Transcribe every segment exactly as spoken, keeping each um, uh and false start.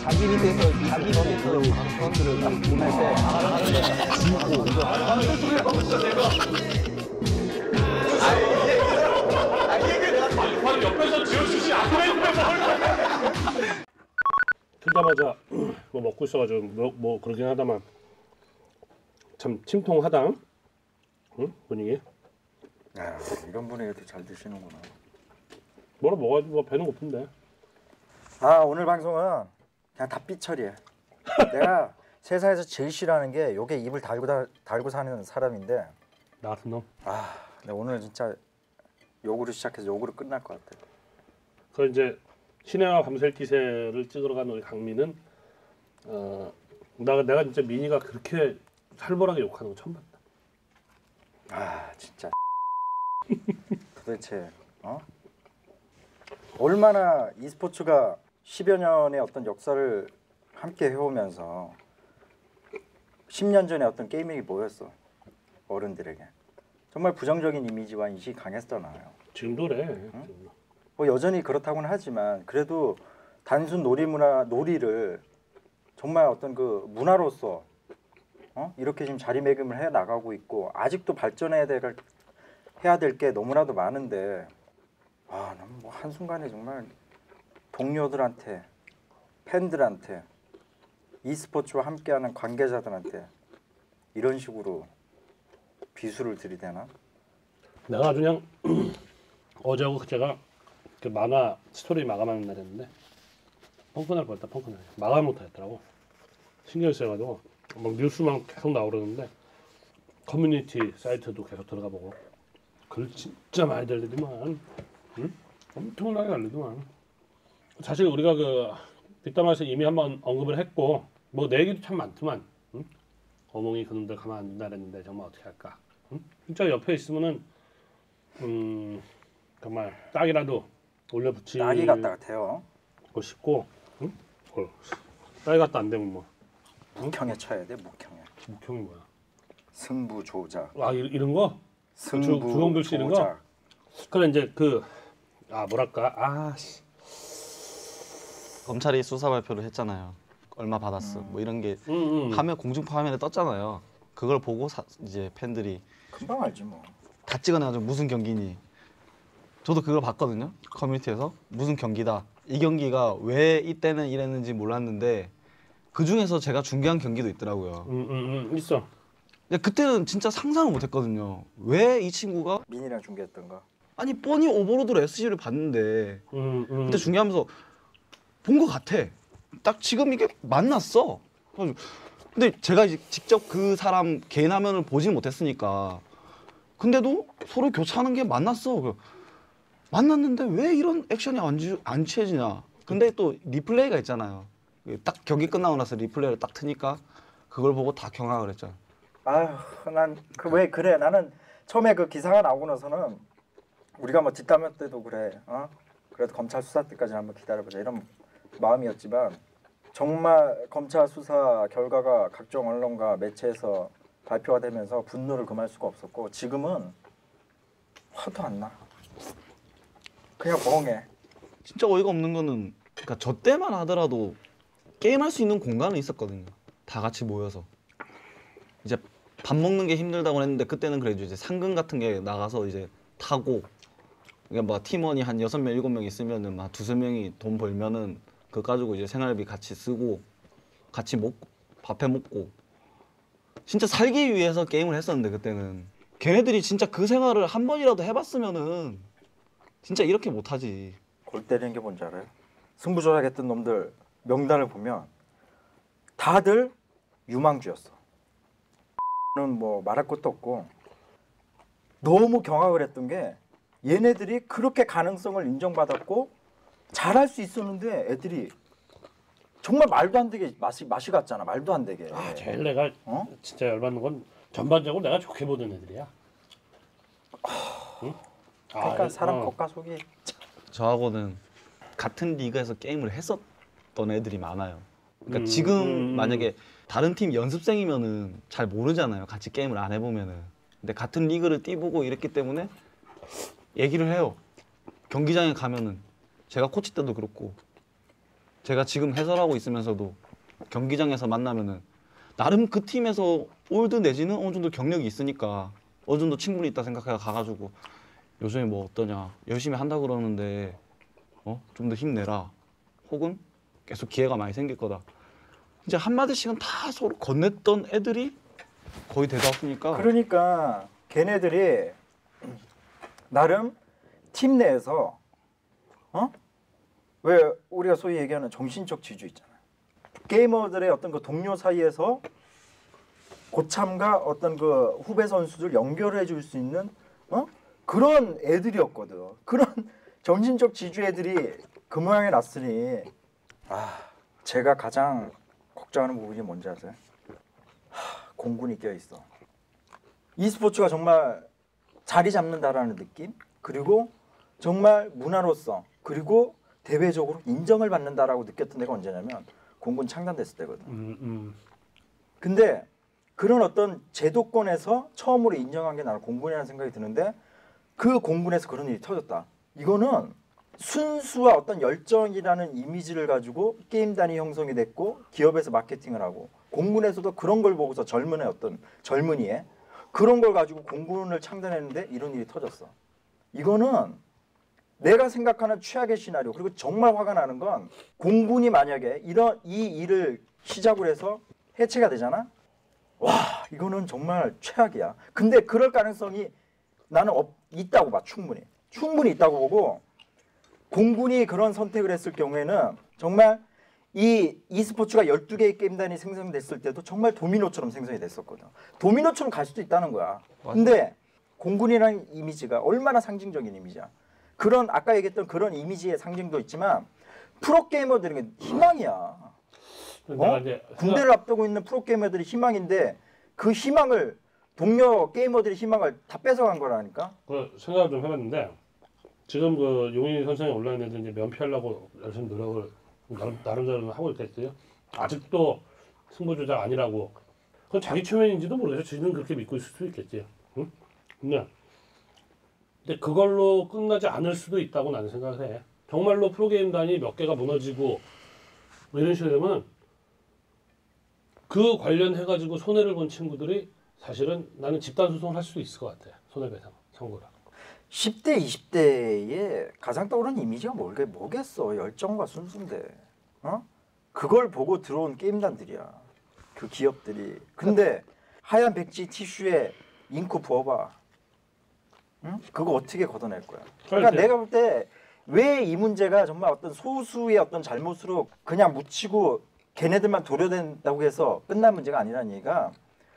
자기 밑에서 자기 밑에서 선수를 딱 보낼 때 죽고 이거 하는 소리 하고 있어 내가. 아 이게 내가 발판 옆에서 지어주시 아프레이프에서 틀자마자 뭐 먹고 있어가지고 뭐, 뭐 그러긴 하다만 참 침통하다. 응? 분위기. 야, 이런 분위기도 잘 드시는구나. 뭐라 먹어야지 뭐 배는 고픈데. 아 오늘 방송은 그냥 다 삐처리해. 내가 세상에서 제일 싫어하는 게 요게 입을 달고 다, 달고 사는 사람인데 나 같은 놈. 아 내가 오늘 진짜 욕으로 시작해서 욕으로 끝날 것 같아. 그 이제 신혜와 밤샐 기세를 찍으러 간 우리 강민은 어 나 내가 진짜 민희가 그렇게 살벌하게 욕하는 거 처음 봤다. 아 진짜 도대체 어? 얼마나 e스포츠가 십여 년의 어떤 역사를 함께 해오면서 십 년 전에 어떤 게이밍이 뭐였어 어른들에게 정말 부정적인 이미지와 인식이 강했잖아요. 지금도 그래. 응? 뭐 여전히 그렇다고는 하지만 그래도 단순 놀이문화 놀이를 정말 어떤 그 문화로서 어? 이렇게 지금 자리매김을 해 나가고 있고 아직도 발전해야 될 해야 될 게 너무나도 많은데 아, 난 뭐 한순간에 정말 동료들한테 팬들한테 e스포츠와 함께하는 관계자들한테 이런 식으로 비수를 들이대나? 내가 아주 그냥 어제하고 그제가 그 만화 스토리 마감하는 날이었는데 펑크날 뻔했다. 펑크날 마감 못하겠더라고. 신경 쓰여가지고 막 뉴스만 계속 나오려는데 커뮤니티 사이트도 계속 들어가 보고 글 진짜 많이 달리더만. 응? 엄청나게 달리더만. 사실 우리가 그 뒷담화에서 이미 한번 언급을 했고 뭐 내 얘기도 참 많더만. 응? 어몽이 그놈들 가만 안 둔다 그랬는데 정말 어떻게 할까? 응? 진짜 옆에 있으면은 음 정말 딱이라도 올려붙이 딱이 갖다 같아요. 고 싶고 응? 어, 딱이 갖다 안 되면 뭐 묵형에 쳐야 돼. 묵형에. 묵형이 뭐야? 승부 조작. 아 이, 이런 거? 승부 주, 주홍글씨 이런 거? 조작. 그래 이제 그 아 뭐랄까 아 씨. 검찰이 수사 발표를 했잖아요. 얼마 받았어. 음. 뭐 이런 게 음, 음. 화면 공중파 화면에 떴잖아요. 그걸 보고 사, 이제 팬들이 금방 알지 뭐. 다 찍어내가지고 무슨 경기니. 저도 그걸 봤거든요. 커뮤니티에서 무슨 경기다. 이 경기가 왜 이때는 이랬는지 몰랐는데 그 중에서 제가 중계한 경기도 있더라고요. 음, 음, 음, 있어. 근데 그때는 진짜 상상을 못했거든요. 왜 이 친구가 민이랑 중계했던가. 아니 뻔히 오버로드로 에스씨를 봤는데 음, 음. 그때 중계하면서 본 것 같아. 딱 지금 이게 만났어. 근데 제가 이제 직접 그 사람 개인 화면을 보지 못했으니까 근데도 서로 교차하는 게 만났어. 만났는데 왜 이런 액션이 안, 주, 안 취해지냐. 근데 또 리플레이가 있잖아요. 딱 경기 끝나고 나서 리플레이를 딱 트니까 그걸 보고 다 경악을 했잖아. 아휴 난 그 왜 그래. 나는 처음에 그 기사가 나오고 나서는 우리가 뭐 뒷담화 때도 그래. 어? 그래도 검찰 수사 때까지 한번 기다려보자 이런 마음이었지만 정말 검찰 수사 결과가 각종 언론과 매체에서 발표가 되면서 분노를 금할 수가 없었고 지금은 화도 안 나. 그냥 멍해. 진짜 어이가 없는 거는 그러니까 저 때만 하더라도 게임할 수 있는 공간은 있었거든요. 다 같이 모여서 이제 밥 먹는 게 힘들다고 했는데 그때는 그래도 이제 상금 같은 게 나가서 이제 타고 그러니까 뭐 팀원이 한 여섯 명 일곱 명 있으면은 막 두세 명이 돈 벌면은 그거 가지고 이제 생활비 같이 쓰고 같이 먹고 밥해 먹고 진짜 살기 위해서 게임을 했었는데 그때는 걔네들이 진짜 그 생활을 한 번이라도 해봤으면은 진짜 이렇게 못하지. 골 때리는 게 뭔지 알아요? 승부조작했던 놈들 명단을 보면 다들 유망주였어. 는 뭐 말할 것도 없고 너무 경악을 했던 게 얘네들이 그렇게 가능성을 인정받았고 잘할 수 있었는데 애들이 정말 말도 안 되게 맛이 맛이 갔잖아. 말도 안 되게. 아 제일 내가 어? 진짜 열받는 건 전반적으로 내가 좋게 보던 애들이야. 응? 그러니까 아, 사람 어. 겉과 속이 저하고는 같은 리그에서 게임을 했었던 애들이 많아요. 그러니까 음, 지금 음, 만약에 다른 팀 연습생이면은 잘 모르잖아요. 같이 게임을 안 해보면은. 근데 같은 리그를 뛰보고 이랬기 때문에 얘기를 해요. 경기장에 가면은 제가 코치 때도 그렇고 제가 지금 해설하고 있으면서도 경기장에서 만나면은 나름 그 팀에서 올드 내지는 어느 정도 경력이 있으니까 어느 정도 친분이 있다 생각해 가가지고 요즘에 뭐 어떠냐 열심히 한다 그러는데 어? 좀 더 힘내라 혹은 계속 기회가 많이 생길 거다 이제 한마디씩은 다 서로 건넸던 애들이 거의 되다 보니까 그러니까 걔네들이 나름 팀 내에서 어? 왜 우리가 소위 얘기하는 정신적 지주 있잖아. 게이머들의 어떤 그 동료 사이에서 고참과 어떤 그 후배 선수들 연결해 줄 수 있는 어? 그런 애들이었거든. 그런 정신적 지주 애들이 그 모양이 났으니 아 제가 가장 걱정하는 부분이 뭔지 아세요? 하, 공군이 껴 있어. e스포츠가 정말 자리 잡는다라는 느낌 그리고 정말 문화로서 그리고 대외적으로 인정을 받는다라고 느꼈던 데가 언제냐면 공군 창단됐을 때거든. 음, 음. 근데 그런 어떤 제도권에서 처음으로 인정한 게 나는 공군이라는 생각이 드는데 그 공군에서 그런 일이 터졌다. 이거는 순수와 어떤 열정이라는 이미지를 가지고 게임단이 형성이 됐고 기업에서 마케팅을 하고 공군에서도 그런 걸 보고서 젊은의 어떤 젊은이의 그런 걸 가지고 공군을 창단했는데 이런 일이 터졌어. 이거는 내가 생각하는 최악의 시나리오 그리고 정말 화가 나는 건 공군이 만약에 이런 이 일을 시작으로 해서 해체가 되잖아. 와 이거는 정말 최악이야. 근데 그럴 가능성이 나는 없, 있다고 봐. 충분히 충분히 있다고 보고 공군이 그런 선택을 했을 경우에는 정말 이 e스포츠가 열두 개의 게임단이 생성됐을 때도 정말 도미노처럼 생성이 됐었거든. 도미노처럼 갈 수도 있다는 거야. 근데 공군이라는 이미지가 얼마나 상징적인 이미지야. 그런 아까 얘기했던 그런 이미지의 상징도 있지만 프로게이머들에게 희망이야. 내가 어? 이제 군대를 앞두고 있는 프로게이머들이 희망인데 그 희망을 동료 게이머들의 희망을 다 뺏어간 거라니까. 그 생각을 좀 해봤는데 지금 그 용인이 선상에 올라있는 애들 이제 면피하려고 열심히 노력을 나름, 나름대로 하고 있겠어요. 아직도 승부 조작 아니라고. 그건 자기 최면인지도 모르겠어. 지는 그렇게 믿고 있을 수도 있겠지. 응? 근데, 근데 그걸로 끝나지 않을 수도 있다고 나는 생각을 해. 정말로 프로게임단이 몇 개가 무너지고 뭐 이런 식으로 되면 그 관련해가지고 손해를 본 친구들이 사실은 나는 집단 소송을 할 수도 있을 것 같아. 손해배상 청구를. 십 대, 이십 대의 가장 떠오르는 이미지가 뭘게, 뭐겠어. 열정과 순수인데. 어? 그걸 보고 들어온 게임단들이야. 그 기업들이. 근데 하얀 백지 티슈에 잉크 부어봐. 응? 그거 어떻게 걷어낼 거야. 그러니까 그렇지. 내가 볼 때 왜 이 문제가 정말 어떤 소수의 어떤 잘못으로 그냥 묻히고 걔네들만 도려된다고 해서 끝난 문제가 아니라는 얘기가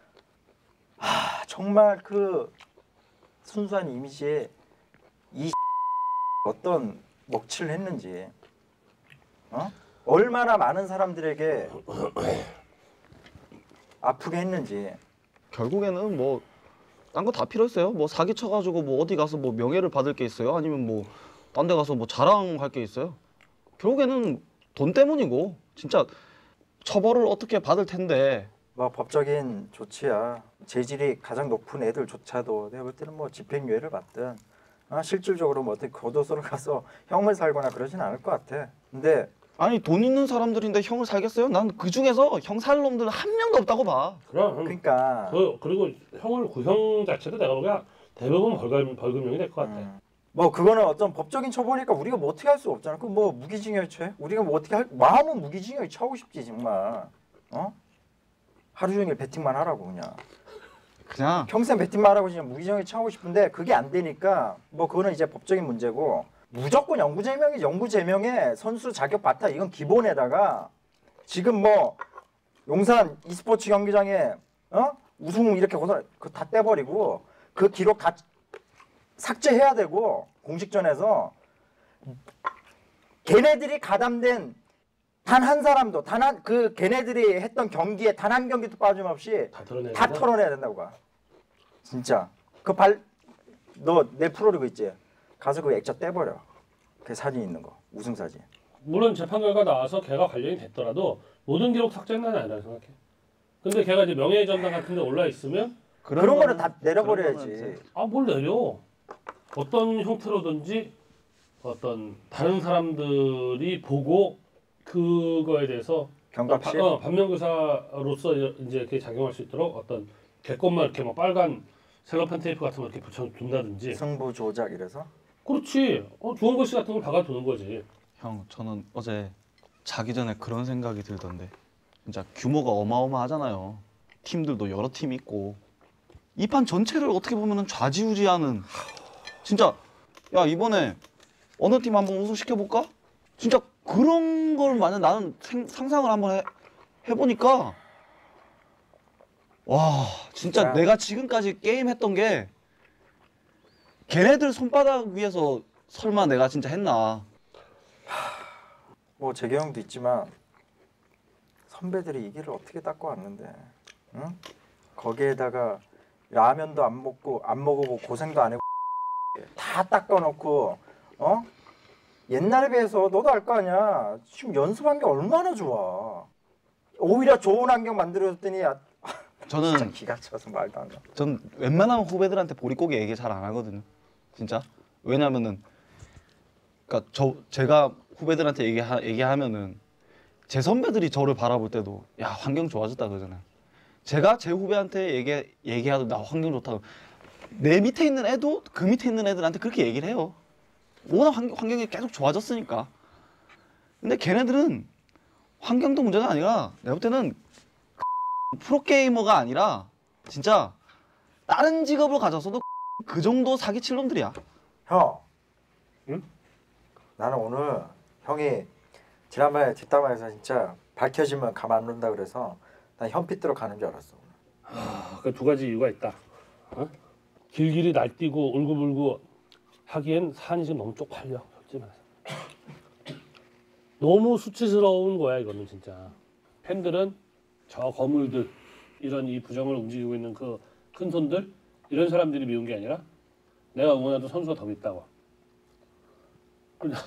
아 정말 그 순수한 이미지에 이 어떤 먹칠을 했는지 어? 얼마나 많은 사람들에게 아프게 했는지 결국에는 뭐 딴 거 다 필요 있어요? 뭐 사기 쳐가지고 뭐 어디 가서 뭐 명예를 받을 게 있어요? 아니면 뭐 딴 데 가서 뭐 자랑할 게 있어요? 결국에는 돈 때문이고 진짜 처벌을 어떻게 받을 텐데 뭐 법적인 조치야 재질이 가장 높은 애들조차도 내가 볼 때는 뭐 집행유예를 받든 아, 실질적으로 뭐 어떻게 교도소를 가서 형을 살거나 그러진 않을 것 같아. 근데 아니 돈 있는 사람들인데 형을 살겠어요? 난 그 중에서 형 살 놈들 한 명도 없다고 봐. 그럼. 그러니까 그, 그리고 형을 구형 자체도 내가 보기엔 대부분 벌금, 벌금형이 될 것 같아. 음. 뭐 그거는 어떤 법적인 처벌이니까 우리가 뭐 어떻게 할 수 없잖아. 그 뭐 무기징역에 처해? 우리가 뭐 어떻게 할 마음은 무기징역에 처하고 싶지 정말. 어? 하루 종일 배팅만 하라고 그냥. 그냥 평생 배팅만 하라고 그냥 무기징역에 처하고 싶은데 그게 안 되니까 뭐 그거는 이제 법적인 문제고 무조건 영구 제명이 영구 제명에 선수 자격 바타 이건 기본에다가 지금 뭐 용산 e스포츠 경기장에 어? 우승 이렇게 거둬 그 다 떼버리고 그 기록 다 삭제해야 되고 공식전에서 걔네들이 가담된 단 한 사람도 단 한 그 걔네들이 했던 경기에 단 한 경기도 빠짐없이 다 털어내야 다 된다? 털어내야 된다고 봐. 진짜 그 발 너 내 프로리그 있지? 가서 그 액자 떼버려. 그 사진 있는 거 우승 사진. 물론 재판 결과 나와서 걔가 관련이 됐더라도 모든 기록 삭제는 난 아니라고 생각해. 근데 걔가 이제 명예전당 같은 데 올라 있으면 그런, 그런 거는 다 내려버려야지. 거는 아 뭘 내려. 어떤 형태로든지 어떤 다른 사람들이 보고 그거에 대해서 경각심. 어, 반면교사로서 이제 이렇게 작용할 수 있도록 어떤 개껌만 이렇게 막 빨간 셀로판 테이프 같은 거 이렇게 붙여둔다든지. 승부 조작 이래서. 그렇지. 어, 좋은 글씨 같은 걸 박아두는 거지. 형 저는 어제 자기 전에 그런 생각이 들던데 진짜 규모가 어마어마하잖아요. 팀들도 여러 팀 있고 이 판 전체를 어떻게 보면은 좌지우지하는 진짜 야 이번에 어느 팀 한번 우승시켜 볼까? 진짜 그런 걸 만약 나는 생, 상상을 한번 해, 해보니까 와 진짜 야. 내가 지금까지 게임 했던 게 걔네들 손바닥 위에서 설마 내가 진짜 했나? 뭐 재경도 있지만 선배들이 이 길을 어떻게 닦고 왔는데, 응? 거기에다가 라면도 안 먹고 안 먹어보고 고생도 안 해고 다 닦아놓고, 어? 옛날에 비해서 너도 알 거 아니야. 지금 연습한 게 얼마나 좋아. 오히려 좋은 환경 만들어줬더니 야, 저는 진짜 기가 차서 말도 안 돼. 전 웬만하면 후배들한테 보릿고개 얘기 잘 안 하거든요. 진짜. 왜냐면은 그러니까 저 제가 후배들한테 얘기하, 얘기하면은 제 선배들이 저를 바라볼 때도 야 환경 좋아졌다 그러잖아요. 제가 제 후배한테 얘기 얘기하도 나 환경 좋다고 내 밑에 있는 애도 그 밑에 있는 애들한테 그렇게 얘기를 해요. 워낙 환, 환경이 계속 좋아졌으니까. 근데 걔네들은 환경도 문제가 아니라 내가 볼 때는 프로게이머가 아니라 진짜 다른 직업을 가져서도 그 정도 사기칠 놈들이야. 형, 응? 나는 오늘 형이 지난번에 뒷담화에서 진짜 밝혀지면 가만 안 둔다 그래서 난 현피 뜨러 가는 줄 알았어. 아, 그 두 가지 이유가 있다. 어? 길길이 날뛰고 울고불고 하기엔 산이 지금 너무 쪽팔려. 솔직히 말해서. 너무 수치스러운 거야 이거는 진짜. 팬들은 저 거물들 이런 이 부정을 움직이고 있는 그 큰 손들 이런 사람들이 미운 게 아니라 내가 응원하던 선수가 더 밉다고. 그냥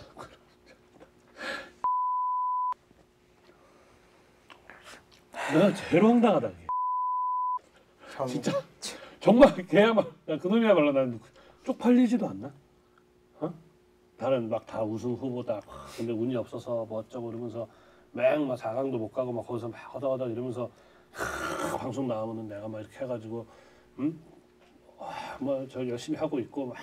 내가 제일 황당하다. 이게. 형, 진짜 정말 걔야말로 그놈이야말로 나는 쪽팔리지도 않나? 어? 다른 막 다 우승 후보다 막 근데 운이 없어서 뭐 어쩌고 이러면서 맹막 사 강도 못 가고 막 거기서 막 허덕허덕 이러면서 하, 방송 나오면은 내가 막 이렇게 해가지고 응? 뭐 저 열심히 하고 있고 막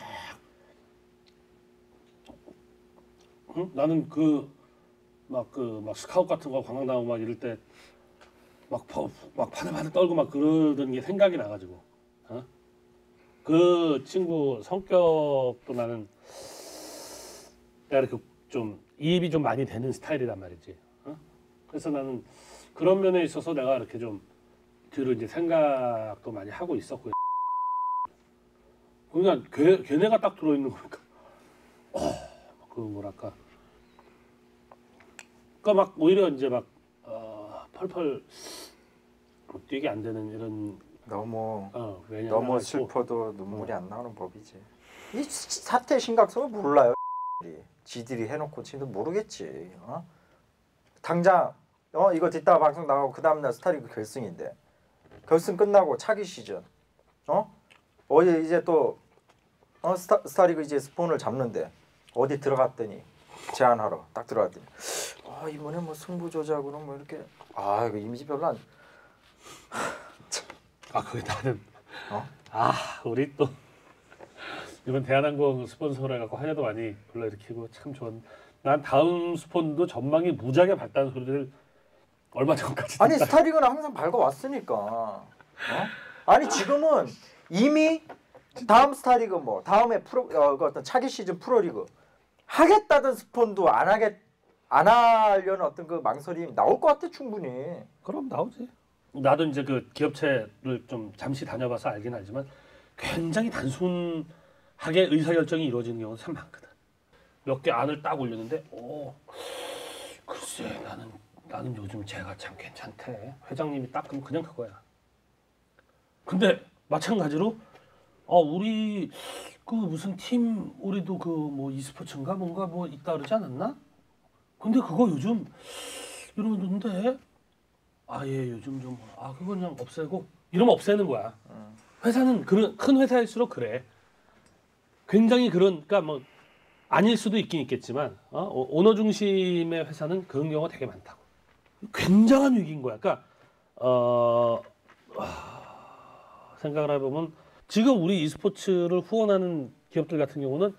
응? 나는 그 막 그 막 스카웃 같은 거 관광 나오고 막 이럴 때 막 막 파들파들 떨고 막 그러던 게 생각이 나가지고 어? 그 친구 성격도 나는 내가 이렇게 좀 이입이 좀 많이 되는 스타일이란 말이지. 어? 그래서 나는 그런 면에 있어서 내가 이렇게 좀 뒤로 이제 생각도 많이 하고 있었고. 그냥 걔, 걔네가 딱 들어있는 거니까 어, 그 뭐랄까 그러니까 막 오히려 이제 막 어, 펄펄 뛰게 안 되는 이런 너무 어, 왜냐면 너무 슬퍼도 눈물이 안 나오는 법이지. 이 사태 심각성을 몰라요. 지들이 해놓고 지도 모르겠지. 어? 당장 어 이거 뒷담화 방송 나가고 그 다음날 스타리그 결승인데 결승 끝나고 차기 시즌 어 어제 이제 또 어 스타 스타리그 이제 스폰을 잡는데 어디 들어갔더니 제안하러 딱 들어갔더니 아 이번에 뭐 승부 조작으로 뭐 이렇게 아 이거 이미지 별로 안 아 그게 나는 어? 아 우리 또 이번 대한항공 스폰서로 해갖고 화제도 많이 불러일으키고 참 좋은. 난 다음 스폰도 전망이 무지하게 밝다는 소리를 얼마 전까지 아니 듣다. 스타리그는 항상 밝아왔으니까 어? 아니 지금은 이미 다음 스타리그 뭐 다음에 프로 어, 그 어떤 차기 시즌 프로리그 하겠다던 스폰도 안 하겠 안 하려는 어떤 그 망설임 나올 것 같아 충분히. 그럼 나오지. 나도 이제 그 기업체를 좀 잠시 다녀봐서 알긴 알지만 굉장히 단순하게 의사결정이 이루어지는 경우가 참 많거든. 몇 개 안을 딱 올렸는데 오 글쎄 나는 나는 요즘 제가 참 괜찮대. 회장님이 딱 그럼 그냥 그거야. 근데 마찬가지로 어 우리 그 무슨 팀 우리도 그 뭐 e스포츠인가 뭔가 뭐 있다 그러지 않았나? 근데 그거 요즘 이러는데 아 예 요즘 좀 아 그거 그냥 없애고 이러면 없애는 거야. 회사는 그런 큰 회사일수록 그래. 굉장히 그런 그러니까 뭐 아닐 수도 있긴 있겠지만 어? 오너 중심의 회사는 그런 경우가 되게 많다고. 굉장한 위기인 거야. 그러니까 어, 생각을 해보면 지금 우리 e스포츠를 후원하는 기업들 같은 경우는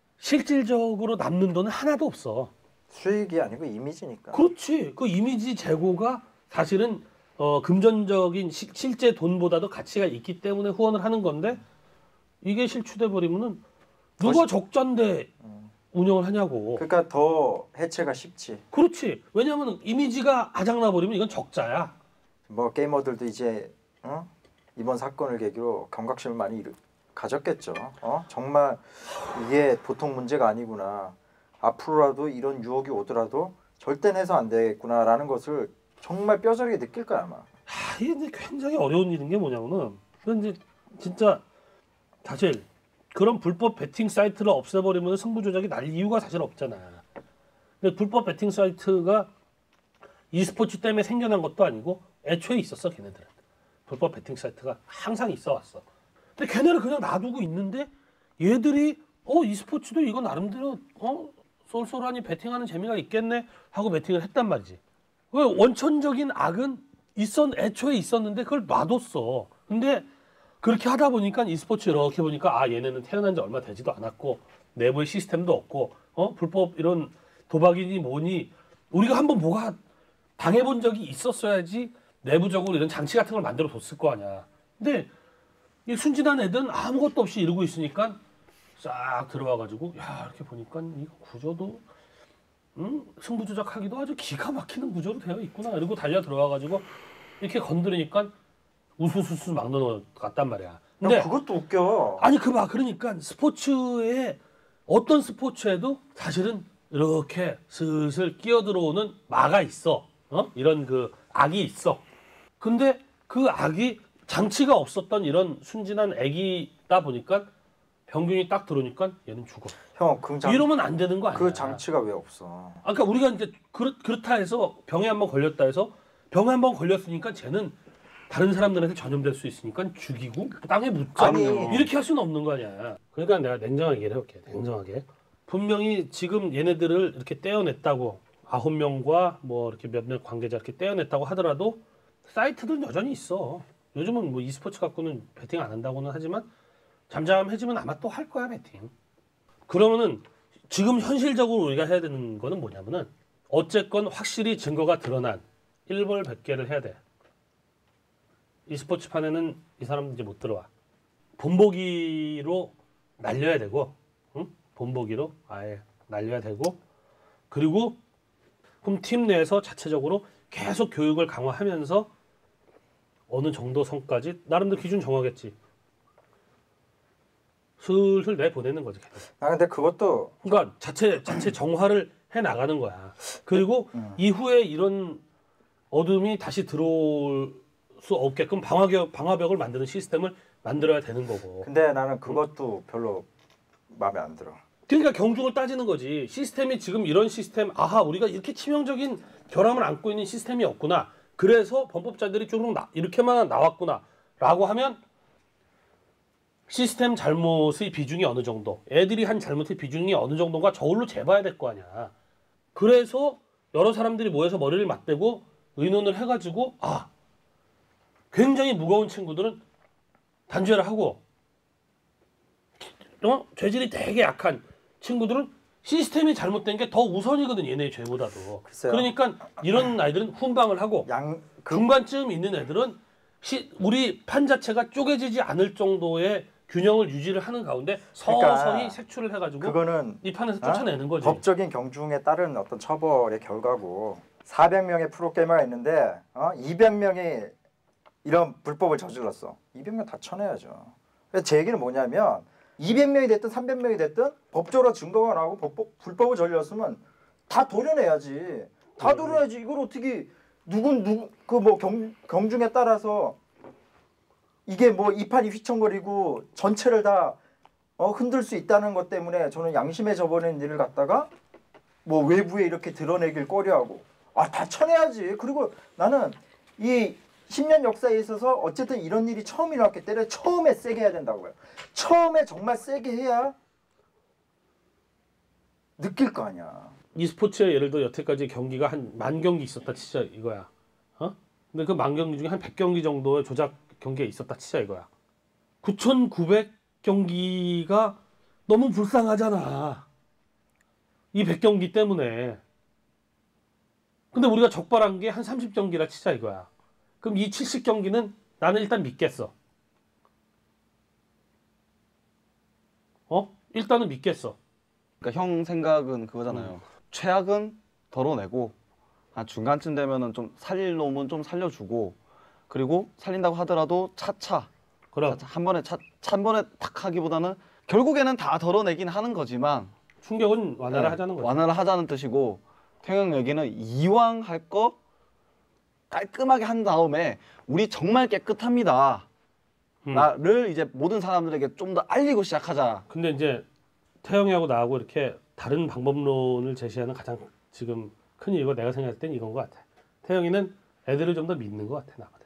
실질적으로 남는 돈은 하나도 없어. 수익이 아니고 이미지니까. 그렇지. 그 이미지 재고가 사실은 어, 금전적인 시, 실제 돈보다도 가치가 있기 때문에 후원을 하는 건데 이게 실추돼 버리면은 누가 적자인데 운영을 하냐고. 그러니까 더 해체가 쉽지. 그렇지. 왜냐하면 이미지가 아작나 버리면 이건 적자야. 뭐 게이머들도 이제 어? 이번 사건을 계기로 경각심을 많이 이루, 가졌겠죠. 어? 정말 이게 보통 문제가 아니구나. 앞으로라도 이런 유혹이 오더라도 절대 해서 안 되겠구나라는 것을 정말 뼈저리게 느낄 거야 아마. 아, 이게 근데 굉장히 어려운 일인 게 뭐냐면은 이건 이제 진짜 사실 그런 불법 베팅 사이트를 없애버리면 승부 조작이 날 이유가 사실 없잖아. 근데 불법 베팅 사이트가 e스포츠 때문에 생겨난 것도 아니고 애초에 있었어 걔네들은. 불법 베팅 사이트가 항상 있어 왔어. 근데 걔네를 그냥 놔두고 있는데 얘들이 어 e스포츠도 이거 나름대로 어 쏠쏠하니 베팅하는 재미가 있겠네 하고 베팅을 했단 말이지. 왜 원천적인 악은 있었 애초에 있었는데 그걸 놔뒀어. 근데 그렇게 하다 보니까 e스포츠 이렇게 보니까 아 얘네는 태어난 지 얼마 되지도 않았고 내부에 시스템도 없고 어 불법 이런 도박이니 뭐니 우리가 한번 뭐가 당해본 적이 있었어야지 내부적으로 이런 장치 같은 걸 만들어 뒀을 거 아니야. 근데 이 순진한 애들은 아무것도 없이 이러고 있으니까 싹 들어와가지고 야 이렇게 보니까 이거 구조도 음? 승부 조작하기도 아주 기가 막히는 구조로 되어 있구나. 이러고 달려 들어와가지고 이렇게 건드리니까 우수수수 막 넘어갔단 말이야. 근데 야, 그것도 웃겨. 아니 그 봐 그러니까 스포츠에 어떤 스포츠에도 사실은 이렇게 슬슬 끼어 들어오는 마가 있어. 어? 이런 그 악이 있어. 근데 그 악이 장치가 없었던 이런 순진한 애기다 보니까 병균이 딱 들어오니까 얘는 죽어. 형, 그 장, 이러면 안 되는 거 아니야? 그 장치가 왜 없어? 아까 그러니까 우리가 이제 그렇, 그렇다 해서 병에 한번 걸렸다 해서 병에 한번 걸렸으니까 쟤는 다른 사람들한테 전염될 수 있으니까 죽이고 땅에 묻자. 아니. 이렇게 할 수는 없는 거 아니야. 그러니까 내가 냉정하게 얘기를 해볼게. 냉정하게. 분명히 지금 얘네들을 이렇게 떼어냈다고 아홉 명과 뭐 이렇게 몇몇 관계자 이렇게 떼어냈다고 하더라도 사이트들은 여전히 있어. 요즘은 뭐 e스포츠 갖고는 베팅 안 한다고는 하지만 잠잠해지면 아마 또 할 거야 베팅. 그러면은 지금 현실적으로 우리가 해야 되는 거는 뭐냐면은 어쨌건 확실히 증거가 드러난 일벌백계를 해야 돼. e스포츠판에는 이 사람들 이제 못 들어와. 본보기로 날려야 되고, 응? 본보기로 아예 날려야 되고, 그리고 그럼 팀 내에서 자체적으로 계속 교육을 강화하면서 어느 정도 선까지 나름대로 기준 정하겠지. 슬슬 내보내는 거지. 아 근데 그것도 그러니까 자체 자체 정화를 해 나가는 거야. 그리고 음. 이후에 이런 어둠이 다시 들어올 수 없게끔 방화벽 방화벽을 만드는 시스템을 만들어야 되는 거고. 근데 나는 그것도 별로 마음에 안 들어. 그러니까 경중을 따지는 거지. 시스템이 지금 이런 시스템, 아하 우리가 이렇게 치명적인 결함을 안고 있는 시스템이 없구나. 그래서 범법자들이 쭉 나, 이렇게만 나왔구나라고 하면 시스템 잘못의 비중이 어느 정도, 애들이 한 잘못의 비중이 어느 정도가 저울로 재봐야 될 거 아니야. 그래서 여러 사람들이 모여서 머리를 맞대고 의논을 해가지고 아 굉장히 무거운 친구들은 단죄를 하고 어? 죄질이 되게 약한 친구들은 시스템이 잘못된 게 더 우선이거든 얘네의 죄보다도. 글쎄요. 그러니까 이런 아이들은 훈방을 하고 양 그, 중간쯤 있는 애들은 시, 우리 판 자체가 쪼개지지 않을 정도의 균형을 유지를 하는 가운데 그러니까 서서히 색출을 해가지고 그거는 이 판에서 어? 쫓아내는 거지. 법적인 경중에 따른 어떤 처벌의 결과고 사백 명의 프로게이머가 있는데 어? 이백 명이 이런 불법을 저질렀어. 이백 명 다 쳐내야죠. 그래서 제 얘기는 뭐냐면 이백 명이 됐든 삼백 명이 됐든 법적으로 증거가 나오고 법법, 불법을 저질렀으면 다 도려내야지. 다 도려내야지. 이걸 어떻게 누군 누구 그 뭐 경중에 따라서 이게 뭐 이 판이 휘청거리고 전체를 다 어, 흔들 수 있다는 것 때문에 저는 양심에 저버린 일을 갖다가 뭐 외부에 이렇게 드러내길 꺼려하고 아 다 쳐내야지. 그리고 나는 이 십 년 역사에 있어서 어쨌든 이런 일이 처음 일어났기 때문에 처음에 세게 해야 된다고요. 처음에 정말 세게 해야 느낄 거 아니야. e스포츠에 예를 들어 여태까지 경기가 한 만 경기 있었다 치자 이거야. 어? 근데 그 만 경기 중에 한 백 경기 정도의 조작 경기가 있었다 치자 이거야. 구천구백 경기가 너무 불쌍하잖아. 이 백 경기 때문에. 근데 우리가 적발한 게 한 삼십 경기라 치자 이거야. 그럼 이 칠십 경기는 나는 일단 믿겠어. 어? 일단은 믿겠어. 그러니까 형 생각은 그거잖아요. 음. 최악은 덜어내고 한 중간쯤 되면은 좀 살릴 놈은 좀 살려주고 그리고 살린다고 하더라도 차차 그럼 차차 한 번에 차, 차 한 번에 탁 하기보다는 결국에는 다 덜어내긴 하는 거지만 충격은 완화를 네, 하자는 거지. 완화를 하자는 뜻이고 태형 얘기는 이왕 할 거 깔끔하게 한 다음에 우리 정말 깨끗합니다. 음. 나를 이제 모든 사람들에게 좀 더 알리고 시작하자. 근데 이제 태영이하고 나하고 이렇게 다른 방법론을 제시하는 가장 지금 큰 이유가 내가 생각할 땐 이건 것 같아. 태영이는 애들을 좀 더 믿는 것 같아 나보다.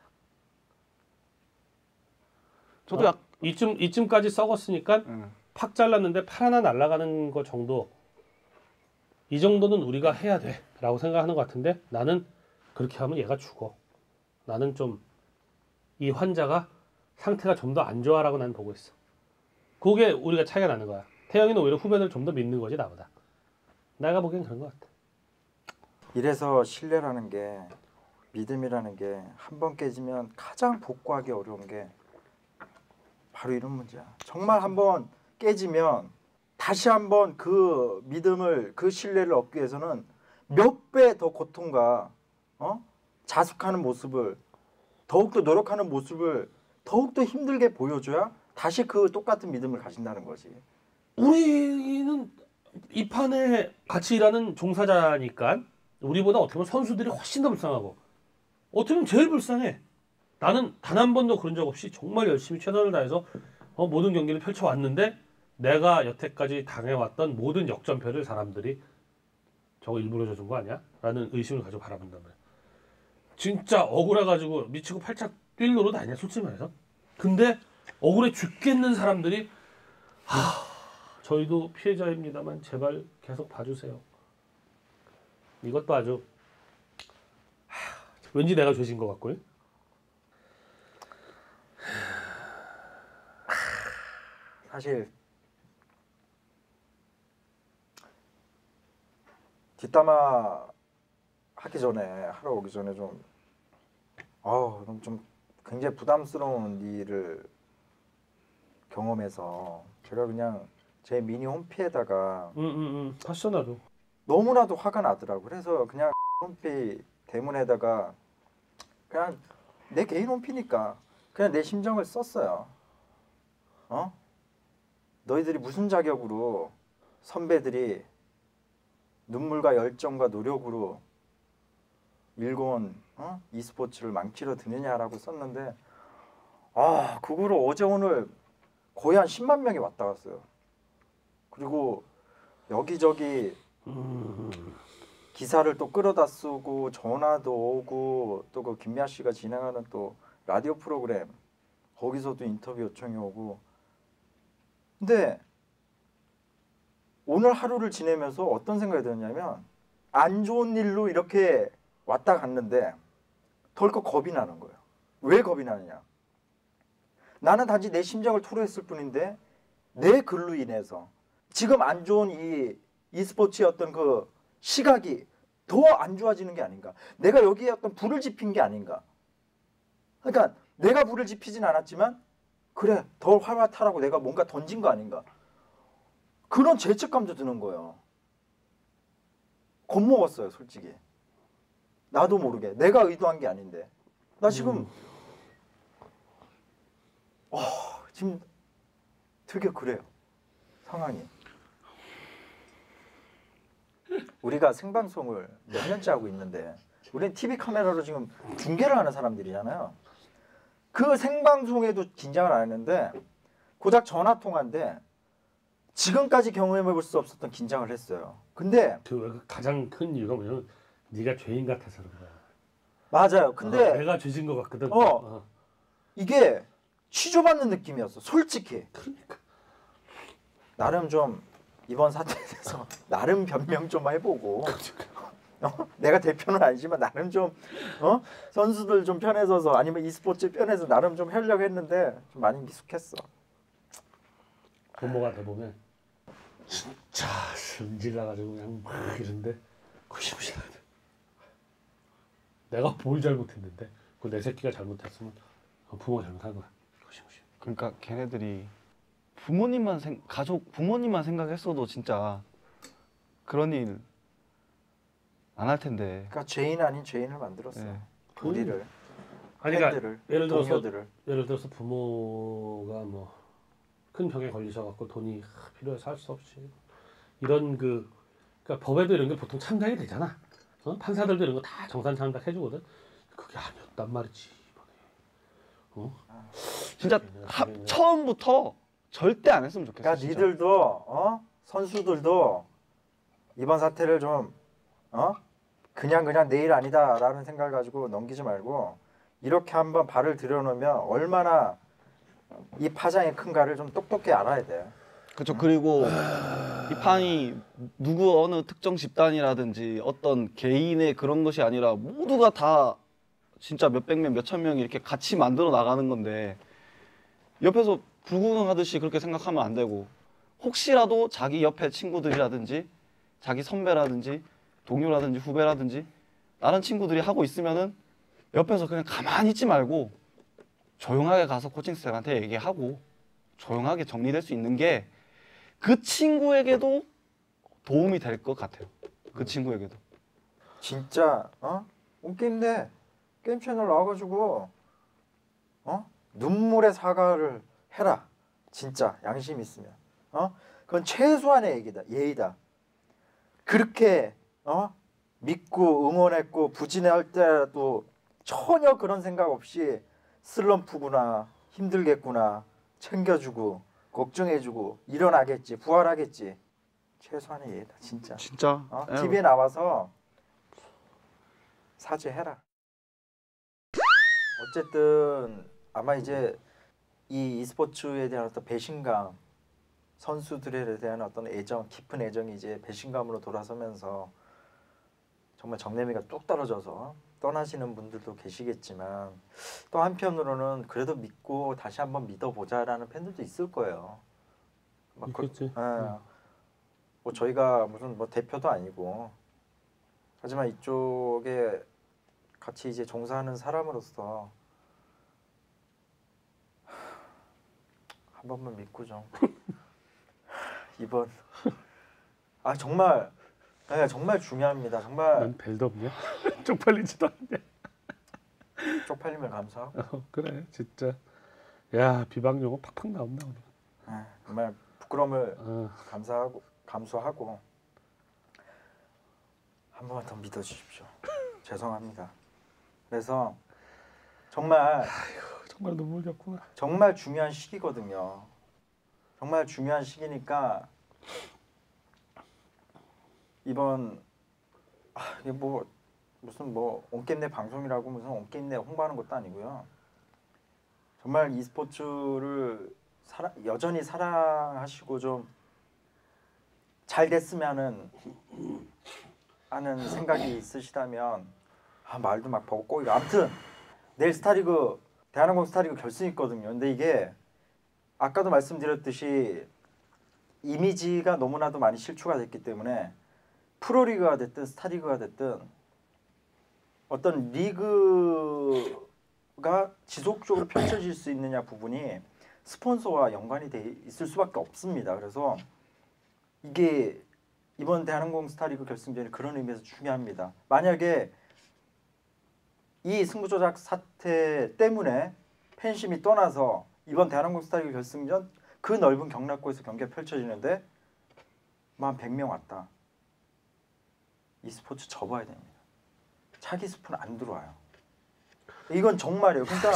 저도 어, 약 이쯤 이쯤까지 썩었으니까 응. 팍 잘랐는데 팔 하나 날아가는 거 정도. 이 정도는 우리가 해야 돼라고 생각하는 것 같은데 나는 그렇게 하면 얘가 죽어. 나는 좀 이 환자가 상태가 좀 더 안 좋아라고 난 보고 있어. 그게 우리가 차이가 나는 거야. 태영이는 오히려 후배를 좀 더 믿는 거지 나보다. 내가 보기엔 그런 것 같아. 이래서 신뢰라는 게 믿음이라는 게 한 번 깨지면 가장 복구하기 어려운 게 바로 이런 문제야. 정말 한 번 깨지면 다시 한번 그 믿음을 그 신뢰를 얻기 위해서는 몇 배 더 고통과 어? 자숙하는 모습을 더욱더 노력하는 모습을 더욱더 힘들게 보여줘야 다시 그 똑같은 믿음을 가진다는 거지. 우리는 이 판에 같이 일하는 종사자니까 우리보다 어떻게 보면 선수들이 훨씬 더 불쌍하고 어떻게 보면 제일 불쌍해. 나는 단 한 번도 그런 적 없이 정말 열심히 최선을 다해서 어, 모든 경기를 펼쳐왔는데 내가 여태까지 당해왔던 모든 역전패를 사람들이 저거 일부러 져준 거 아니야? 라는 의심을 가지고 바라본단 말이야. 진짜 억울해가지고 미치고 팔짝 뛸 노릇 아니야 솔직히 말해서. 근데 억울해 죽겠는 사람들이 하, 저희도 피해자입니다만 제발 계속 봐주세요. 이것도 아주 하, 왠지 내가 죄진 것 같고요. 사실 뒷담화 하기 전에 하러 오기 전에 좀 아우 너무 좀 굉장히 부담스러운 일을 경험해서 제가 그냥 제 미니 홈피에다가 응응응 봤어 나도. 너무나도 화가 나더라고. 그래서 그냥 홈피 대문에다가 그냥 내 개인 홈피니까 그냥 내 심정을 썼어요. 어? 너희들이 무슨 자격으로 선배들이 눈물과 열정과 노력으로 일본 어? e스포츠를 망치러 드느냐라고 썼는데 아 그거를 어제 오늘 거의 한 십만 명이 왔다 갔어요. 그리고 여기저기 기사를 또 끌어다 쓰고 전화도 오고 또 그 김미아 씨가 진행하는 또 라디오 프로그램 거기서도 인터뷰 요청이 오고 근데 오늘 하루를 지내면서 어떤 생각이 들었냐면 안 좋은 일로 이렇게 왔다 갔는데 덜컥 겁이 나는 거예요. 왜 겁이 나느냐? 나는 단지 내 심정을 토로했을 뿐인데 내 글로 인해서 지금 안 좋은 이 e스포츠의 어떤 그 시각이 더 안 좋아지는 게 아닌가? 내가 여기에 어떤 불을 지핀 게 아닌가? 그러니까 내가 불을 지피진 않았지만 그래 더 활활 타라고 내가 뭔가 던진 거 아닌가? 그런 죄책감도 드는 거예요. 겁먹었어요 솔직히. 나도 모르게 내가 의도한 게 아닌데 나 지금 음. 어, 지금 되게 그래요 상황이. 우리가 생방송을 몇 년째 하고 있는데 우리는 티비 카메라로 지금 중계를 하는 사람들이잖아요. 그 생방송에도 긴장을 안 했는데 고작 전화 통화인데 지금까지 경험해볼 수 없었던 긴장을 했어요. 근데 그 가장 큰 이유가 뭐냐면 네가 죄인 같아서 그런 거야. 맞아요. 근데 어, 내가 죄진 것 같거든. 어. 어. 이게 취조받는 느낌이었어. 솔직히. 그러니까. 나름 좀 이번 사태에 대해서 나름 변명 좀 해보고 어? 내가 대표는 아니지만 나름 좀 어? 선수들 좀 편에 서서 아니면 e스포츠 편에서 나름 좀 하려고 했는데 좀 많이 미숙했어. 부모가 돼보면 진짜 승질 나가지고 그냥 막 이런데 구시구시하게 내가 뭘 잘못했는데 그 내 새끼가 잘못했으면 부모가 잘못한 거야. 구시구시. 그러니까 걔네들이 부모님만 생 가족 부모님만 생각했어도 진짜 그런 일 안 할 텐데. 그러니까 죄인 아닌 죄인을 만들었어. 네. 우리를 아니 그러니까 팬들을 예를 들어서 동료들을. 예를 들어서 부모가 뭐 큰 병에 걸리셔갖고 돈이 필요해서 할 수 없이 이런 그 그러니까 법에도 이런 게 보통 참작이 되잖아. 어? 판사들도 이런 거 다 정산 참작 해주거든. 그게 아니었단 말이지. 어? 진짜 하, 처음부터 절대 안 했으면 좋겠어. 그러니까 진짜. 니들도 어? 선수들도 이번 사태를 좀 어? 그냥 그냥 내일 아니다라는 생각을 가지고 넘기지 말고 이렇게 한번 발을 들여놓으면 얼마나 이 파장이 큰가를 좀 똑똑히 알아야 돼. 그렇죠. 그리고 이 판이 누구 어느 특정 집단이라든지 어떤 개인의 그런 것이 아니라 모두가 다 진짜 몇백 명, 몇천 명이 이렇게 같이 만들어 나가는 건데 옆에서 불구경하듯이 그렇게 생각하면 안 되고 혹시라도 자기 옆에 친구들이라든지 자기 선배라든지 동료라든지 후배라든지 다른 친구들이 하고 있으면은 옆에서 그냥 가만히 있지 말고 조용하게 가서 코칭 스태프한테 얘기하고 조용하게 정리될 수 있는 게 그 친구에게도 도움이 될 것 같아요. 그 친구에게도. 진짜 어? 웃긴데 게임 채널 나와가지고 어? 눈물의 사과를 해라. 진짜 양심 있으면 어? 그건 최소한의 얘기다. 예의다. 그렇게 어? 믿고 응원했고 부진할 때라도 전혀 그런 생각 없이 슬럼프구나 힘들겠구나 챙겨주고 걱정해주고 일어나겠지 부활하겠지 최소한의 예의다 진짜. 진짜. 어? 에, 티비에 나와서 사죄해라. 어쨌든 아마 이제 이 e스포츠에 대한 어떤 배신감 선수들에 대한 어떤 애정 깊은 애정이 이제 배신감으로 돌아서면서 정말 정내미가 뚝 떨어져서 떠나시는 분들도 계시겠지만 또 한편으로는 그래도 믿고 다시 한번 믿어보자라는 팬들도 있을 거예요. 막 그- 있겠지. 예. 뭐 저희가 무슨 뭐 대표도 아니고 하지만 이쪽에 같이 이제 종사하는 사람으로서 한 번만 믿고 좀 이번 아 정말 네, 정말 중요합니다. 정말 난 벨도 없냐? 쪽팔리지도 않냐? 쪽팔림을 감수하고 어, 그래 진짜. 야 비방 용어 팍팍 나온다 오늘. 네, 정말 부끄러움을 어. 감사하고 감수하고 한 번만 더 믿어주십시오. 죄송합니다. 그래서 정말 정말 눈물겼구나. 정말 중요한 시기거든요. 정말 중요한 시기니까 이번 아, 이게 뭐 무슨 뭐 온게임내 방송이라고 무슨 온게임내 홍보하는 것도 아니고요. 정말 e스포츠를 사랑, 여전히 사랑하시고 좀 잘 됐으면 하는, 하는 생각이 있으시다면 아, 말도 막 버거 꼬이고 아무튼 내일 스타리그 대한항공 스타리그 결승이 있거든요. 근데 이게 아까도 말씀드렸듯이 이미지가 너무나도 많이 실추가 됐기 때문에 프로리그가 됐든 스타리그가 됐든 어떤 리그가 지속적으로 펼쳐질 수 있느냐 부분이 스폰서와 연관이 돼 있을 수밖에 없습니다. 그래서 이게 이번 대한항공 스타리그 결승전이 그런 의미에서 중요합니다. 만약에 이 승부조작 사태 때문에 팬심이 떠나서 이번 대한항공 스타리그 결승전 그 넓은 경락고에서 경기가 펼쳐지는데 뭐 한 백 명 왔다. e스포츠 접어야 됩니다. 차기 스폰 안 들어와요. 이건 정말이에요. 그러니까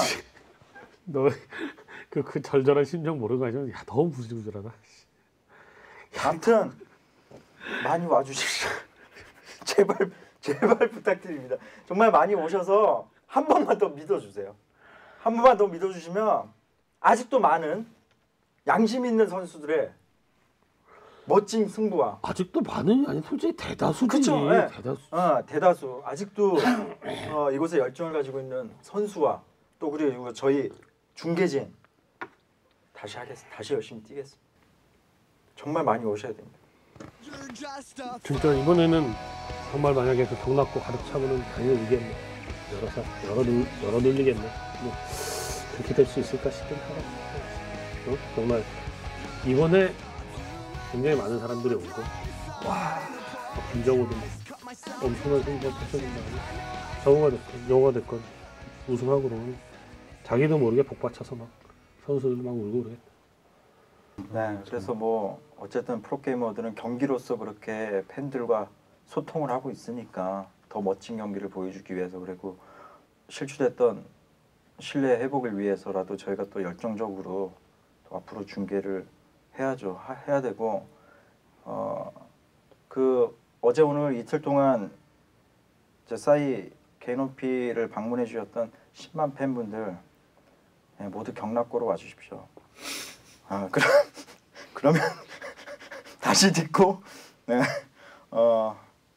너그 그 절절한 심정 모르는 거 아니야? 야 너무 부지부지하다. 아무튼 많이 와주십시오. 제발 제발 부탁드립니다. 정말 많이 오셔서 한 번만 더 믿어주세요. 한 번만 더 믿어주시면 아직도 많은 양심 있는 선수들의 멋진 승부와 아직도 많은 아니 솔직히 대다수지. 그쵸, 네. 대다수. 어, 대다수 아직도 어, 이곳에 열정을 가지고 있는 선수와 또 그리고 저희 중계진 다시 하겠 다시 열심히 뛰겠습니다. 정말 많이 오셔야 됩니다. 진짜 이번에는 정말 만약에 그 경락고 가득 차면은 당연히 이겠네. 열어서 열어 눌 열어 눌리겠네. 뭐 그렇게 될 수 있을까 싶긴 하다. 어? 정말 이번에 굉장히 많은 사람들이 오고 와 김정우도 막 엄청난 승부가 펼쳐진다고 정우가 됐건 영호가 됐건 우승하고 그러면 자기도 모르게 복받쳐서 막 선수들 막 울고 그래. 네, 그래서 뭐 어쨌든 프로게이머들은 경기로서 그렇게 팬들과 소통을 하고 있으니까 더 멋진 경기를 보여주기 위해서 그리고 실추됐던 신뢰 회복을 위해서라도 저희가 또 열정적으로 또 앞으로 중계를 해야죠. 하, 해야 되고 어, 그 어제 오늘 이틀 동안 이제 싸이 개인오피를 방문해 주셨던 십만 팬분들 네, 모두 경락고로 와주십시오. 아 그럼 그러면 다시 듣고 네, 어,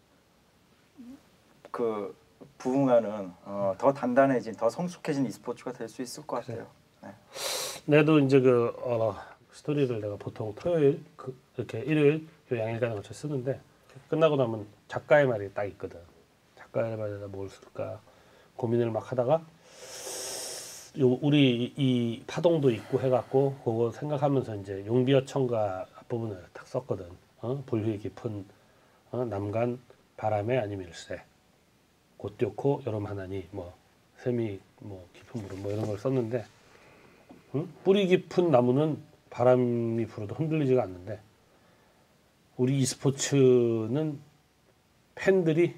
그 부흥하는 어, 더 단단해진 더 성숙해진 e스포츠가 될 수 있을 것 같아요. 네. 내도 이제 그 어, 스토리를 내가 보통 토요일 그, 이렇게 일요일 요 양일간에 걸쳐 쓰는데 끝나고 나면 작가의 말이 딱 있거든. 작가의 말에다 뭘 쓸까 고민을 막 하다가 요 우리 이 파동도 있고 해갖고 그거 생각하면서 이제 용비어 청가 앞부분을 딱 썼거든. 어? 불휘 깊은 어? 남간 바람에 아니면 일세 곧 띄고 여름 하나니 뭐 샘이 뭐 깊은 물은 뭐 이런 걸 썼는데 응? 뿌리 깊은 나무는 바람이 불어도 흔들리지가 않는데 우리 e스포츠는 팬들이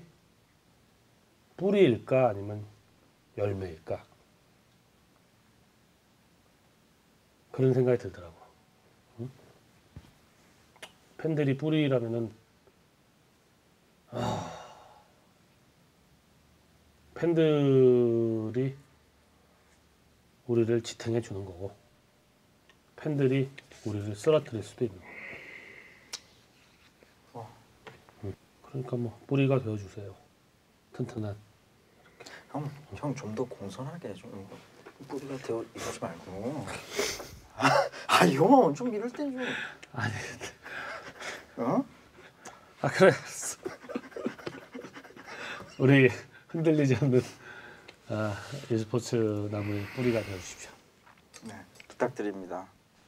뿌리일까 아니면 열매일까 그런 생각이 들더라고. 응? 팬들이 뿌리라면은 아, 팬들이 우리를 지탱해 주는 거고 팬들이 우리를 쓰러뜨릴 수도 있는 거. 응. 그러니까 뭐 뿌리가 되어 주세요. 튼튼한. 형, 형 좀 더 공손하게 좀 뿌리가 되어 이러지 말고. 아, 아 형, 좀 이럴 땐 좀. 아니, 어? 아 그래. 우리 흔들리지 않는 아, e스포츠 나무의 뿌리가 되어 주십시오. 네, 부탁드립니다.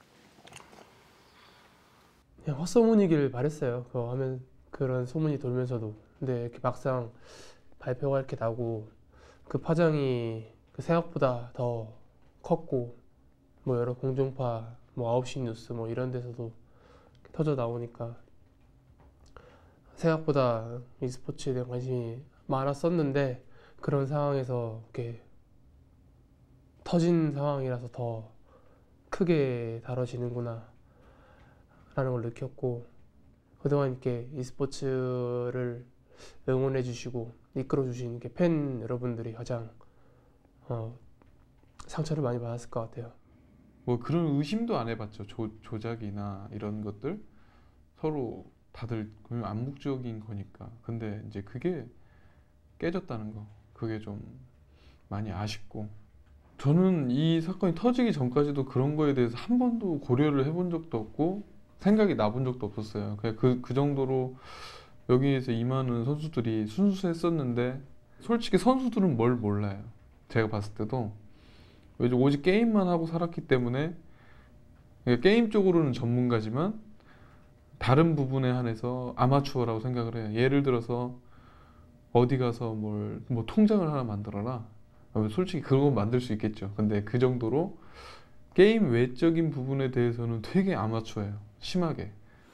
그냥 헛소문이길 바랬어요. 그거 하면 그런 소문이 돌면서도. 근데 이렇게 막상 발표가 이렇게 나고 그 파장이 그 생각보다 더 컸고 뭐 여러 공중파 뭐 아홉 시 뉴스 뭐 이런 데서도 터져 나오니까 생각보다 e스포츠에 대한 관심이 많았었는데 그런 상황에서 이렇게 터진 상황이라서 더 크게 다뤄지는구나 라는 걸 느꼈고 그동안 이렇게 e스포츠를 응원해 주시고 이끌어 주신 팬 여러분들이 가장 어, 상처를 많이 받았을 것 같아요. 뭐 그런 의심도 안 해봤죠. 조, 조작이나 이런 것들 서로 다들 암묵적인 거니까. 근데 이제 그게 깨졌다는 거, 그게 좀 많이 아쉽고, 저는 이 사건이 터지기 전까지도 그런 거에 대해서 한 번도 고려를 해본 적도 없고 생각이 나본 적도 없었어요. 그냥 그, 그 정도로 여기에서 임하는 선수들이 순수했었는데, 솔직히 선수들은 뭘 몰라요. 제가 봤을 때도 오직 게임만 하고 살았기 때문에, 그러니까 게임 쪽으로는 전문가지만 다른 부분에 한해서 아마추어라고 생각을 해요. 예를 들어서 어디 가서 뭘 뭐 통장을 하나 만들어라, 솔직히 그거 만들 수 있겠죠. 근데 그 정도로 게임 외적인 부분에 대해서는 되게 아마추어예요. 심하게.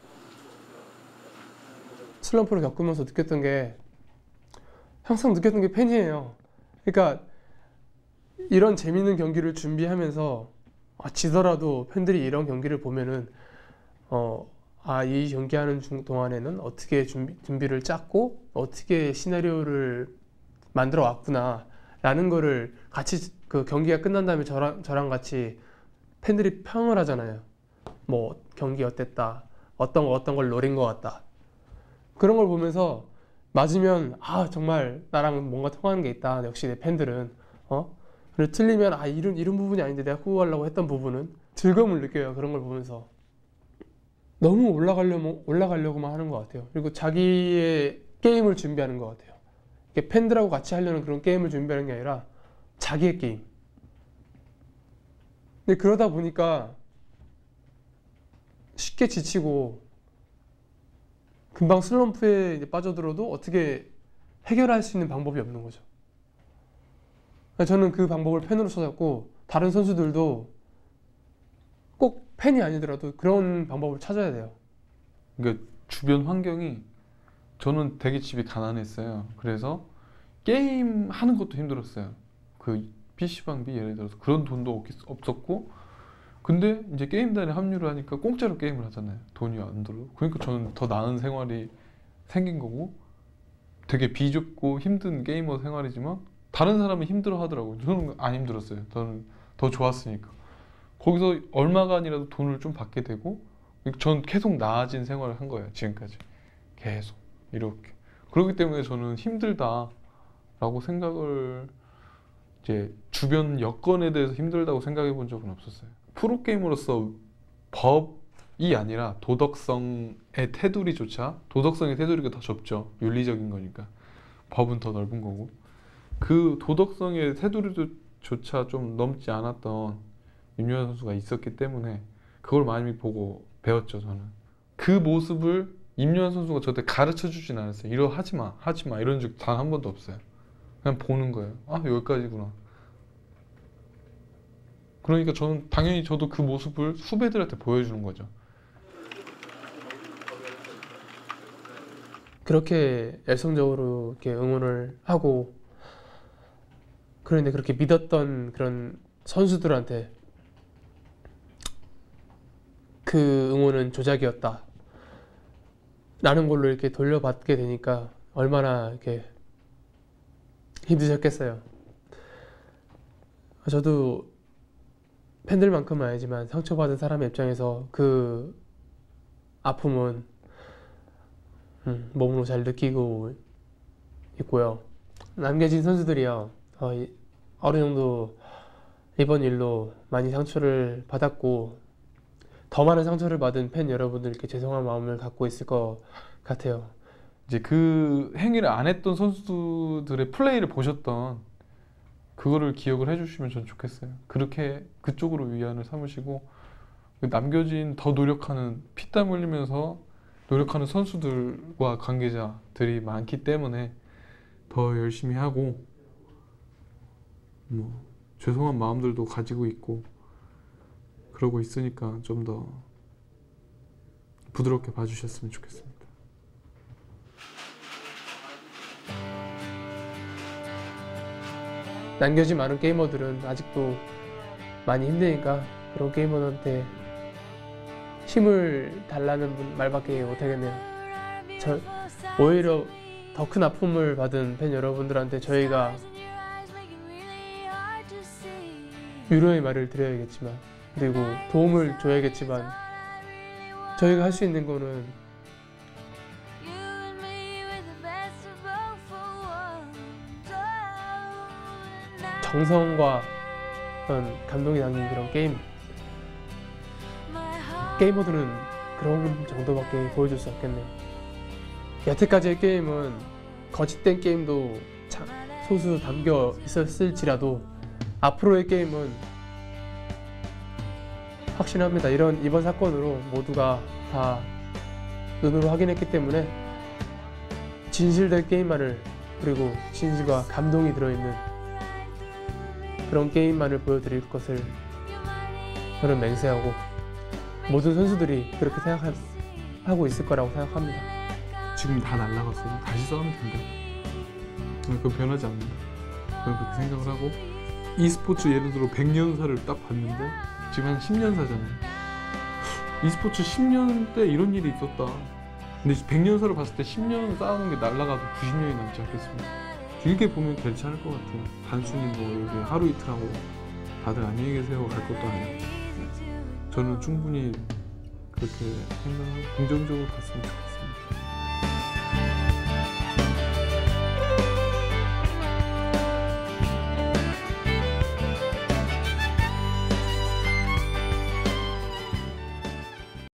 슬럼프를 겪으면서 느꼈던 게 항상 느꼈던 게 팬이에요. 그러니까 이런 재밌는 경기를 준비하면서 아, 지더라도 팬들이 이런 경기를 보면은 어, 아, 이 경기하는 중 동안에는 어떻게 준비, 준비를 짰고 어떻게 시나리오를 만들어 왔구나 라는 거를 같이 그 경기가 끝난 다음에 저랑, 저랑 같이 팬들이 평을 하잖아요. 뭐 경기 어땠다, 어떤 거 어떤 걸 노린 것 같다. 그런 걸 보면서 맞으면 아 정말 나랑 뭔가 통하는 게 있다. 역시 내 팬들은 어 그리고 틀리면 아 이런 이런 부분이 아닌데 내가 구호하려고 했던 부분은 즐거움을 느껴요. 그런 걸 보면서 너무 올라가려면 올라가려고만 하는 것 같아요. 그리고 자기의 게임을 준비하는 것 같아요. 이게 팬들하고 같이 하려는 그런 게임을 준비하는 게 아니라 자기의 게임. 근데 그러다 보니까 쉽게 지치고 금방 슬럼프에 이제 빠져들어도 어떻게 해결할 수 있는 방법이 없는 거죠. 저는 그 방법을 팬으로 찾았고 다른 선수들도 꼭 팬이 아니더라도 그런 방법을 찾아야 돼요. 그러니까 주변 환경이 저는 되게 집이 가난했어요. 그래서 게임 하는 것도 힘들었어요. 그 피씨방비 예를 들어서 그런 돈도 없었고 근데 이제 게임단에 합류를 하니까 공짜로 게임을 하잖아요. 돈이 안 들어. 그러니까 저는 더 나은 생활이 생긴 거고 되게 비좁고 힘든 게이머 생활이지만 다른 사람은 힘들어 하더라고요. 저는 안 힘들었어요. 저는 더 좋았으니까. 거기서 얼마간이라도 돈을 좀 받게 되고 전 계속 나아진 생활을 한 거예요. 지금까지. 계속 이렇게. 그렇기 때문에 저는 힘들다라고 생각을 이제 주변 여건에 대해서 힘들다고 생각해 본 적은 없었어요. 프로게이머로서 법이 아니라 도덕성의 테두리조차 도덕성의 테두리가 더 좁죠. 윤리적인 거니까. 법은 더 넓은 거고 그 도덕성의 테두리조차 좀 넘지 않았던 임요한 선수가 있었기 때문에 그걸 많이 보고 배웠죠. 저는 그 모습을 임요한 선수가 저한테 가르쳐 주진 않았어요. 이러 하지마 하지마 이런 적 단 한 번도 없어요. 그냥 보는 거예요. 아 여기까지구나. 그러니까 저는 당연히 저도 그 모습을 후배들한테 보여주는 거죠. 그렇게 열성적으로 이렇게 응원을 하고 그런데 그렇게 믿었던 그런 선수들한테 그 응원은 조작이었다 라는 걸로 이렇게 돌려받게 되니까 얼마나 이렇게 힘드셨겠어요. 저도 팬들만큼은 아니지만 상처받은 사람의 입장에서 그 아픔은 음, 몸으로 잘 느끼고 있고요. 남겨진 선수들이요 어, 이, 어느 정도 이번 일로 많이 상처를 받았고 더 많은 상처를 받은 팬 여러분들께 죄송한 마음을 갖고 있을 것 같아요. 이제 그 행위를 안 했던 선수들의 플레이를 보셨던 그거를 기억을 해주시면 전 좋겠어요. 그렇게 그쪽으로 위안을 삼으시고 남겨진 더 노력하는 피땀 흘리면서 노력하는 선수들과 관계자들이 많기 때문에 더 열심히 하고 뭐 죄송한 마음들도 가지고 있고 그러고 있으니까 좀 더 부드럽게 봐주셨으면 좋겠습니다. 남겨진 많은 게이머들은 아직도 많이 힘드니까 그런 게이머들한테 힘을 달라는 분 말밖에 못하겠네요. 저 오히려 더 큰 아픔을 받은 팬 여러분들한테 저희가 위로의 말을 드려야겠지만 그리고 도움을 줘야겠지만 저희가 할 수 있는 거는 정성과 어떤 감동이 담긴 그런 게임 게이머들은 그런 정도밖에 보여줄 수 없겠네요. 여태까지의 게임은 거짓된 게임도 참 소수 담겨 있었을지라도 앞으로의 게임은 확신합니다. 이런 이번 사건으로 모두가 다 눈으로 확인했기 때문에 진실된 게임만을 그리고 진실과 감동이 들어있는 그런 게임만을 보여드릴 것을 저는 맹세하고 모든 선수들이 그렇게 생각하고 있을 거라고 생각합니다. 지금 다 날라갔어요. 다시 싸우면 된다. 그건 변하지 않는다. 저는 그렇게 생각을 하고 e스포츠 예를 들어 백 년사를 딱 봤는데 지금 한 십 년사잖아요. e스포츠 십 년 때 이런 일이 있었다. 근데 백 년사를 봤을 때 십 년 쌓아놓은 게 날라가도 구십 년이 남지 않겠습니까? 길게 보면 괜찮을 것 같아요. 단순히 뭐 여기 하루 이틀 하고 다들 안녕히 계세요 갈 것도 아니고 저는 충분히 그렇게 생각하고 긍정적으로 봤으면 좋겠어요.